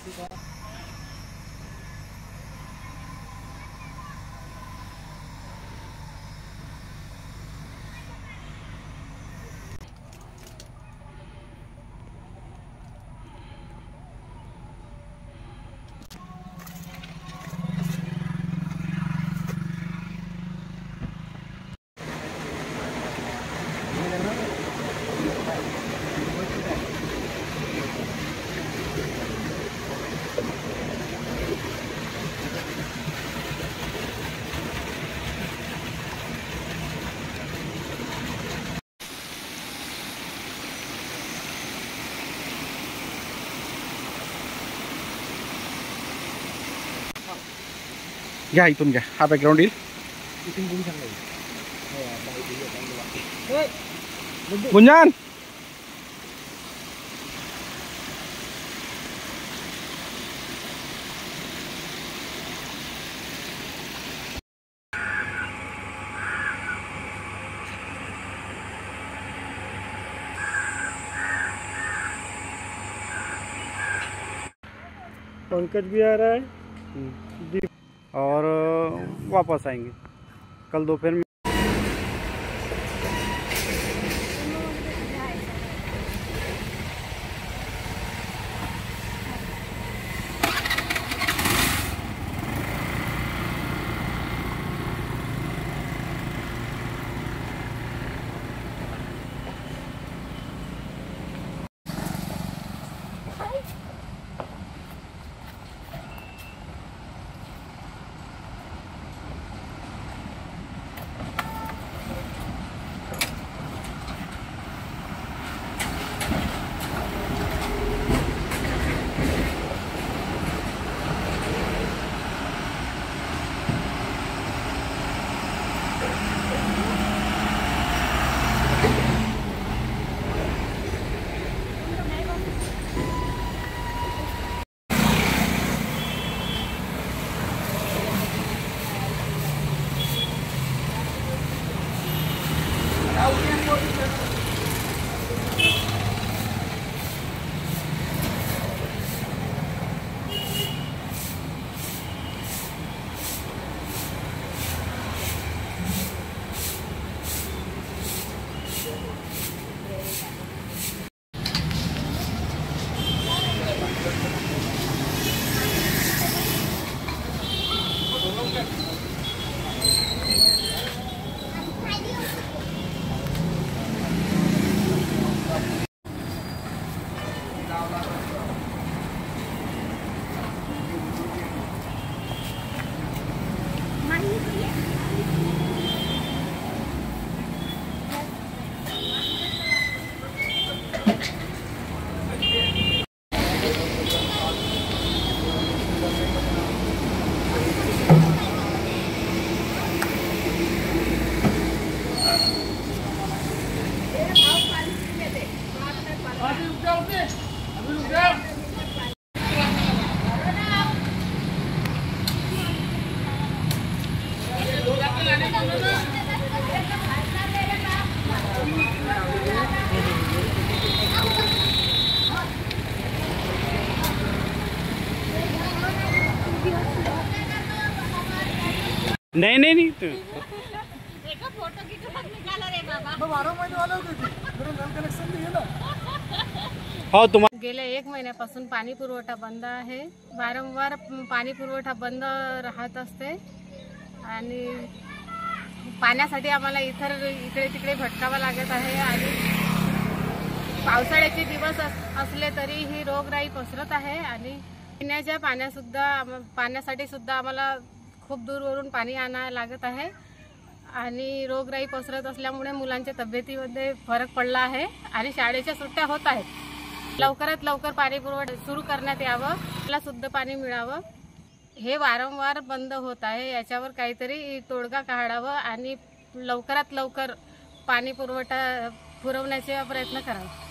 घ्या इथून घ्या, हा बॅकग्राऊंड येईल. गुंजान पंकज भी आ रहा है और वापस आएंगे कल दोपहर में. नहीं नहीं नहीं तो फोटो की निकाला रे बाबा. 12 महिने वाले होते ते नल कनेक्शन नाही आहे ना. हो तुम्हाला गेल्या 1 महिन्यापासून पाणी पुरवठा बंद आहे. वारंवार पाणी पुरवठा बंद राहत असते आणि पाण्यासाठी आम्हाला इकडे तिकडे भटकावं लागत आहे आणि पावसाळ्याचे दिवस असले तरी ही रोगराई पसरत आहे आणि पिण्याच्या पाण्यासाठी सुद्धा आम्हाला खूप दूरवरून पाणी आणायला लागत आहे आणि रोगराई पसरत असल्यामुळे मुलांच्या तब्येतीमध्ये फरक पडला आहे आणि शाळेच्या सुट्ट्या होत आहेत. लवकरात लवकर पाणी पुरवठा सुरू करण्यात यावं, मला शुद्ध पाणी मिळावं. हे वारंवार बंद होत आहे, याच्यावर काहीतरी तोडगा काढावा आणि लवकरात लवकर पाणी पुरवठा पुरवण्याचा प्रयत्न करावा.